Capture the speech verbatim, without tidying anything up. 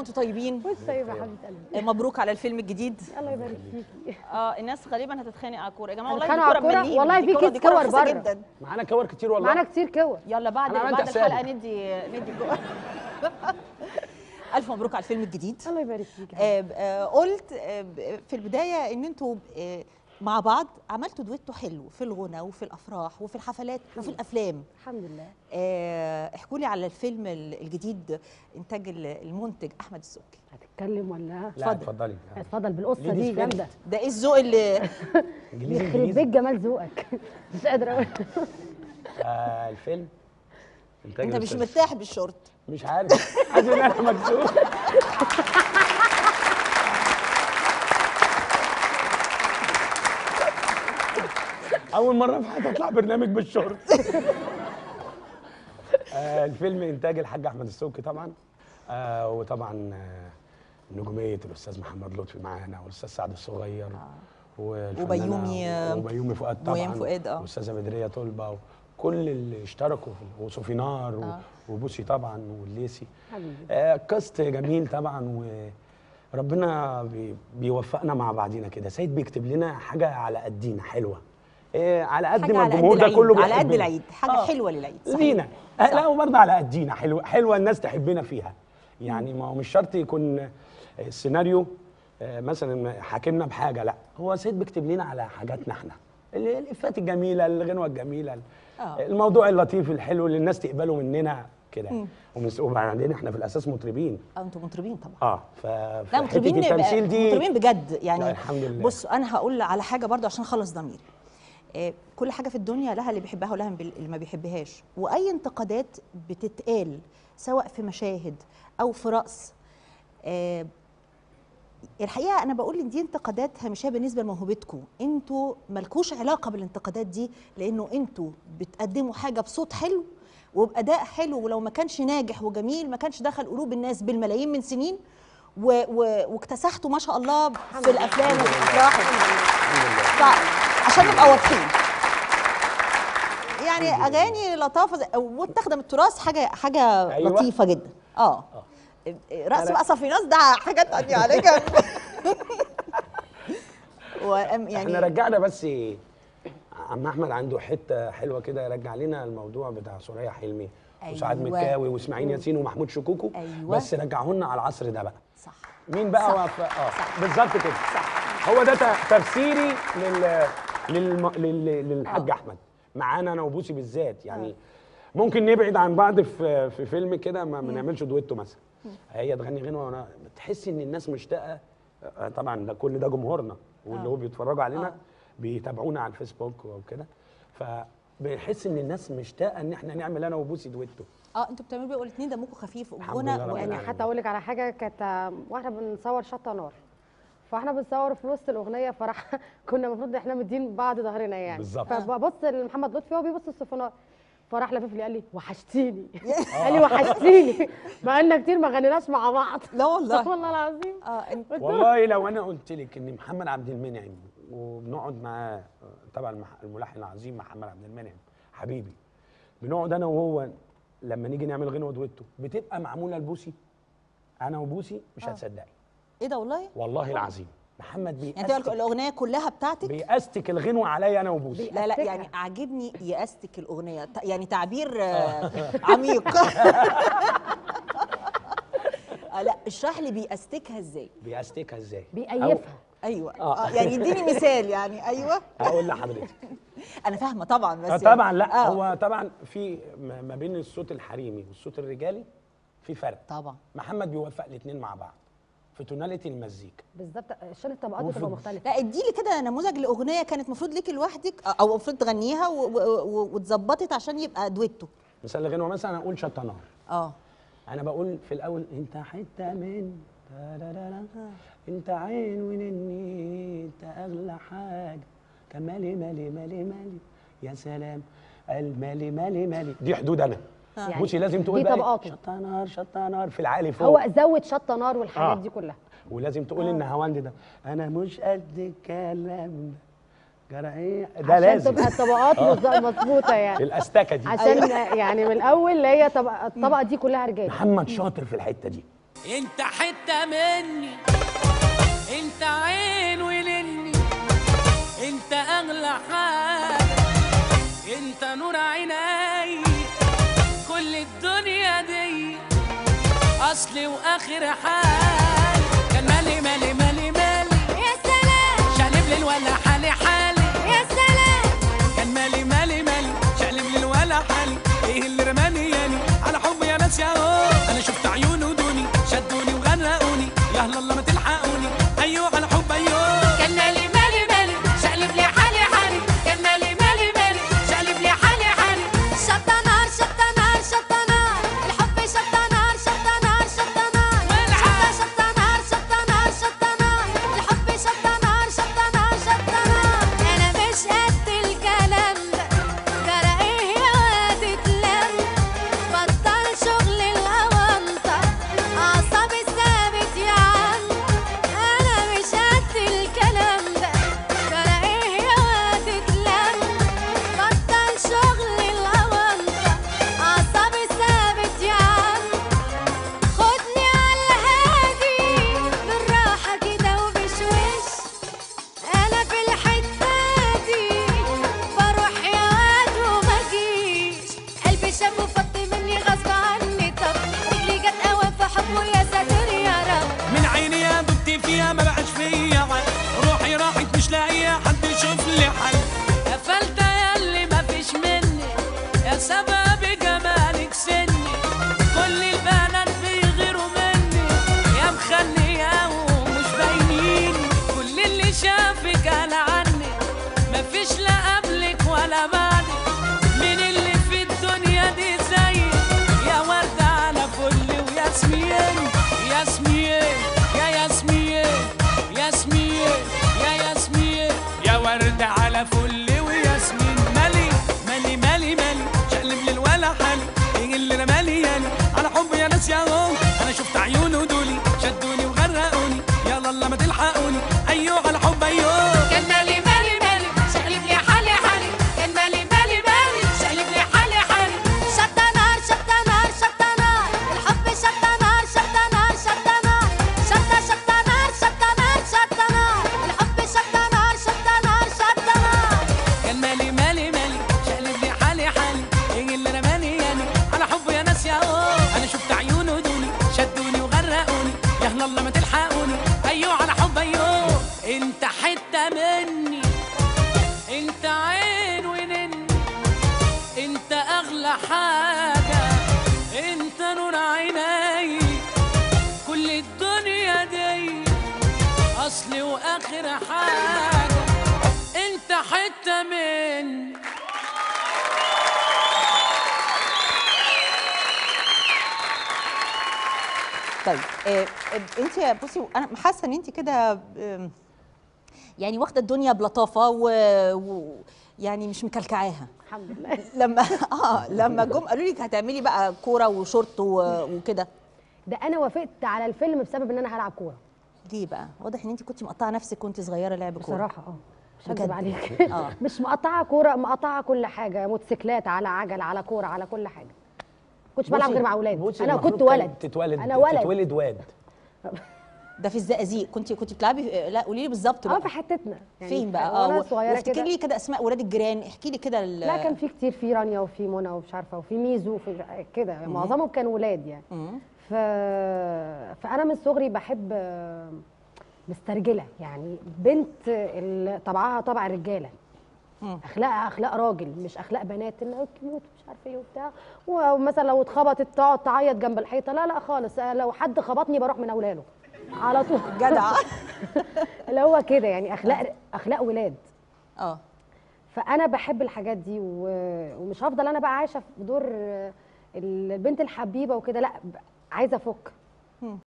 انتوا طيبين؟ وانت طيبه يا حبيبه قلبي. مبروك على الفيلم الجديد. الله يبارك فيكي. اه الناس غالبا هتتخانق على الكوره يا جماعه، والله هنتخانقوا على الكوره الكورة؟ مليم، والله دي في كورة- كيس دي كورة كور رخيصة بره. جدا. معانا كور كتير والله. معانا كتير كور. يلا بعد أنا عملت بعد حسابي. الحلقه ندي ندي كور. الف مبروك على الفيلم الجديد. الله يبارك فيكي. آه آه قلت آه في البدايه ان انتوا آه مع بعض عملتوا دويتو حلو في الغنى وفي الافراح وفي الحفلات وفي الافلام. الحمد لله. آه احكوا لي على الفيلم الجديد انتاج المنتج احمد السبكي. هتتكلم ولا؟ لا اتفضلي. اتفضل بالقصه دي جامده. ده ايه الذوق اللي انجليزي يخرب بيت جمال ذوقك. مش قادره اقول. آه الفيلم انت مش مرتاح بالشورت؟ مش عارف، حاسس ان انا مكسوف. اول مره في حياتي اطلع برنامج بالشورت. آه الفيلم انتاج الحاج احمد السبكي طبعا، آه وطبعا آه نجوميه الاستاذ محمد لطفي معانا، والاستاذ سعد الصغير، آه وبيومي وبيومي فؤاد طبعا، وبيومي فؤاد اه والاستاذه بدريه طلبه، وكل اللي اشتركوا في، وسوفينار آه. وبوسي طبعا والليسي. آه كاست جميل طبعا، وربنا بي بيوفقنا مع بعضينا كده. سيد بيكتب لنا حاجه على قدينا حلوه، إيه على قد ما الجمهور ده كله على قد العيد، حاجه آه. حلوه للعيد لينا. لا وبرضه على قدينا حلوه، حلوه الناس تحبنا فيها يعني. ما هو مش شرط يكون السيناريو مثلا حاكمنا بحاجه، لا هو سيد بيكتب لنا على حاجاتنا احنا، الافات الجميله، الغنوه الجميله، آه. الموضوع اللطيف الحلو اللي الناس تقبله مننا كده. وبعدين احنا في الاساس مطربين. اه انتوا مطربين طبعا. اه ف لا مطربين، التمثيل دي مطربين بجد يعني. الحمد لله. بص انا هقول على حاجه برضو عشان اخلص ضميري. آه كل حاجه في الدنيا لها اللي بيحبها ولها اللي ما بيحبهاش، واي انتقادات بتتقال سواء في مشاهد او في رقص، آه الحقيقه انا بقول ان دي انتقادات هامشيه بالنسبه لموهبتكم، انتوا مالكوش علاقه بالانتقادات دي، لانه انتوا بتقدموا حاجه بصوت حلو وباداء حلو، ولو ما كانش ناجح وجميل ما كانش دخل قلوب الناس بالملايين من سنين، و و واكتسحتوا ما شاء الله في الافلام وفي الافراح. عشان نبقى واضحين يعني اغاني لطافه وتخدم التراث، حاجه حاجه أيوة. لطيفه جدا. اه, آه. رقص بقى صفيناز ده حاجه ثانيه على جنب. يعني احنا رجعنا بس عم احمد عنده حته حلوه كده، يرجع لنا الموضوع بتاع سوريا حلمي أيوة. وسعاد مكاوي واسماعيل ياسين ومحمود شكوكو. أيوة. بس رجعه لنا على العصر ده بقى. صح. مين بقى وف... اه بالظبط كده. صح. هو ده تفسيري لل لل لل... للحاج احمد معانا انا وبوسي بالذات يعني. أوه. ممكن نبعد عن بعض في في فيلم كده ما بنعملش دويتو مثلا، هي تغني غنوه وانا بتحسي ان الناس مشتاقه. طبعا ده كل ده جمهورنا واللي هو بيتفرجوا علينا، أوه. بيتابعونا على الفيسبوك وكده، فبنحس ان الناس مشتاقه ان احنا نعمل انا وبوسي دويتو. اه انتوا بتعملوا بيه الاثنين دمكم خفيف وغنى يعني. حتى اقول لك على حاجه، كانت واحنا بنصور شطه نار، فاحنا بنصور في وسط الاغنيه، فراح كنا المفروض احنا مدين بعض ظهرنا يعني بالظبط. فببص لمحمد لطفي وهو بيبص السوفونار، فراح لفف لي قال لي وحشتيني. قال لي وحشتيني بقالنا كتير ما غنيناش مع بعض. لا والله والله العظيم. اه والله لو انا قلت لك ان محمد عبد المنعم وبنقعد معاه، طبعا الملحن العظيم محمد عبد المنعم حبيبي، بنقعد انا وهو لما نيجي نعمل غنوه دويتو بتبقى معموله لبوسي انا وبوسي مش هتصدقي. ايه ده والله؟ والله العظيم محمد بيأستك يعني الاغنيه كلها بتاعتك؟ بيأستك الغنوه عليا انا وبوسي. لا لا يعني عاجبني يأستك الاغنيه، يعني تعبير عميق. لا اشرح لي بيأستكها ازاي؟ بيأستكها ازاي؟ بيقيفها. ايوه آه. يعني اديني مثال يعني. ايوه هقول لحضرتك. انا فاهمه طبعا بس آه طبعا لا آه. هو طبعا في ما بين الصوت الحريمي والصوت الرجالي في فرق طبعا. محمد بيوفق الاثنين مع بعض في توناليتي المزيكا بالظبط عشان الطبقات بتبقى مختلفه. لا ادي لي كده نموذج لاغنيه كانت المفروض ليكي لوحدك او المفروض تغنيها واتظبطت عشان يبقى دويتو. مثال غنوه مثلا اقول شطه نار. اه انا بقول في الاول انت حته من انت عين ونني انت اغلى حاجه كمالي مالي مالي مالي يا سلام المالي مالي مالي. دي حدود انا يعني بصي لازم تقول دي طبقاته شطه نار شطه نار في العالي فوق. هو زود شطه نار والحاجات آه. دي كلها. ولازم تقول آه. ان هواندي ده انا مش قد الكلام ده جرى ايه ده لازم عشان تبقى الطبقات مظبوطه يعني الاستاكه دي عشان يعني من الاول اللي هي طبقه الطبقه دي كلها رجال. محمد شاطر في الحته دي انت حتة مني، انت عين ولني، انت اغلى حاجة، انت نور عيني، كل الدنيا دي اصلي واخر حال. كان مالي مالي مالي مالي يا سلام، شقلب لي الولا حالي حالي يا سلام، كان مالي مالي مالي شقلب لي الولا حالي. ايه اللي رماني ياني على حب يا ناس يا هو، انا شفت عيونه دوني شدوني وغرقوني، يا هلا الله ما تلحقوني، ايوه على حب ايوه. كان مالي مالي مالي شقلب لي حالي حالي، كان مالي مالي مالي شقلب لي حالي حالي. شطة نار شطة نار شطة نار، الحب شطة نار شطة نار شطة نار، شطة شطة نار شطة نار شطة نار، الحب شطة نار شطة نار شطة نار. أنا مش قد الكلام ده، ترى إيه يا واد اتلم، بطل شغل الأونطة، أعصابي ثابت يا عم. أنا مش قد الكلام ده، ترى إيه يا واد اتلم، بطل شغل الأونطة، أعصابي ثابت يا عم. خدني على الهادي بالراحة كده وبشويش، أنا في الحتة دي بروح يا واد وما جيش، قلبي شاف وفط مني غصب عني، طب رجلي جت قوي في حبه يا ساتر يا رب. من عيني يا دبتي فيها ما بقاش فيا عين، روحي راحت مش لاقيه حد يشوف لي حل. قفلت يا اللي ما فيش مني، يا سبب جمالك سني، كل البنات بيغيروا مني، يا مخليه ومش باينين، كل اللي شافك قال عني ما فيش لا قبلك ولا بعدك، مين اللي في الدنيا دي زيك، يا وردة على فل وياسمين، ياسمين يا ياسمين، ياسمين يا ياسمين، يا وردة على فل وياسمين. مالي مالي مالي مالي شقلب لي الولا حالي، ايه اللي انا مالي يالي على حب يا ناس يا هو، انا شفت عيونه دولي شدوني وغرقوني، يا الله ما تلحقوني، ايوه على حب ايوه. كان مالي مالي مالي شقلب لي حالي حالي، كان مالي مالي مالي شقلب لي حالي حالي. شطة نار شطة نار شطة نار، الحب شطة نار شطة نار شطة نار، شطة شطة نار شطة نار شطة نار، الحب شطة نار شطة نار شطة نار. كان مالي مالي مالي شقلب لي حالي حالي، ايه اللي رماني ياني على حب يا ناس يا هو، انا شفت عيونه دوني شدوني وغرقوني، يا هلا الله ما تلحقوني، ايوه على حب ايوه. انت حته مني، انت عين ونني، انت اغلى حاجه، انت نور عيني، كل الدنيا دي اصلي واخر حاجه، انت حته مني. طيب آه انت يا بصي، انا حاسه ان انت كده آم، يعني واخده الدنيا بلطافه و, و يعني مش مكلكعاها. الحمد لله. لما اه لما جم قالوا لك هتعملي بقى كوره وشورت و- وكده، ده انا وافقت على الفيلم بسبب ان انا هلعب كوره ليه بقى؟ واضح ان انت كنت مقطعه نفسك وانت صغيره لعب كوره. بصراحه. اه مش هكذب بجد؟ عليك. آه. مش مقطعه كوره، مقطعه كل حاجه، موتوسيكلات على عجل على كوره على كل حاجه. كنتش بلعب غير مع اولاد، بصي انا المفروض كنت كان ولد. تتولد انا ولد. تتولد واد. ده في الزقازيق كنت كنت بتلعبي؟ لا قولي لي بالظبط اه بقى. في حتتنا يعني. فين بقى؟ وانا اه صغيره وافتكر كده. لي كده اسماء ولاد الجيران، احكي لي كده ال- لا كان في كتير، في رانيا وفي منى ومش عارفه وفي ميزو وفي كده، معظمهم كانوا ولاد يعني. مم. ف... فانا من صغري بحب آه، مسترجله، يعني بنت ال- طبعها طبع الرجاله، مم. اخلاقها اخلاق راجل مش اخلاق بنات، انه كيوت مش عارفه ايه وبتاع، ومثلا لو اتخبطت تقعد تعيط جنب الحيطه، لا لا خالص، لو حد خبطني بروح من اولاده على طول. جدع. اللي هو كده يعني، اخلاق اخلاق ولاد. اه فانا بحب الحاجات دي و- ومش هفضل انا بقى عايشه في دور البنت الحبيبه وكده، لا عايزه افك.